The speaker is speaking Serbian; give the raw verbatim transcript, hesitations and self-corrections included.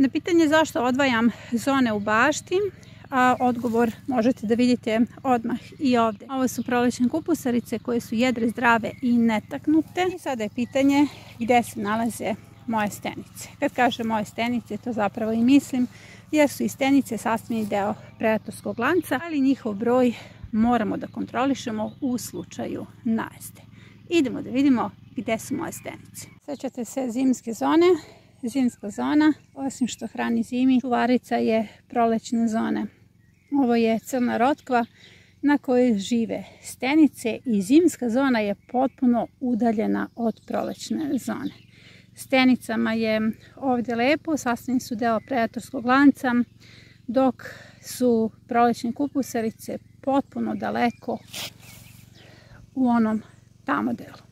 Na pitanje zašto odvajam zone u bašti, a odgovor možete da vidite odmah i ovdje. Ovo su prolećne kupusarice koje su jedre, zdrave i netaknute. I sada je pitanje gdje se nalaze moje stenice. Kad kažem moje stenice, to zapravo i mislim, jer su i stenice sastavni deo predatorskog lanca, ali njihov broj moramo da kontrolišemo u slučaju najezde. Idemo da vidimo gdje su moje stenice. Sećate se zimske zone. Zimska zona, osim što hrani zimi, čuvarica je prolećna zona. Ovo je crna rotkva na kojoj žive stenice i zimska zona je potpuno udaljena od prolećne zone. Stenicama je ovdje lepo, sastavni su deo predatorskog lanca, dok su prolećne kupusarice potpuno daleko u onom tamo delu.